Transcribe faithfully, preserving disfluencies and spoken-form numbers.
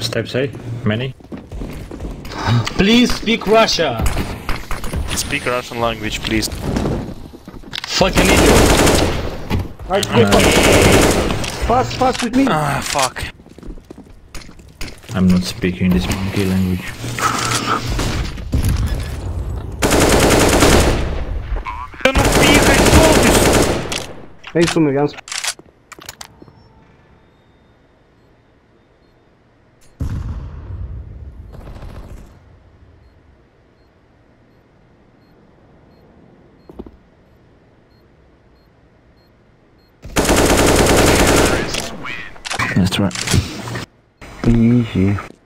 Steps A, many. Please speak Russia. Speak Russian language, please. Fucking idiot. I uh, fast, fast with me. Ah, fuck. I'm not speaking this monkey language. Да ну пихай, солнышко! Ей, сумер, Янс. That's right. Easy.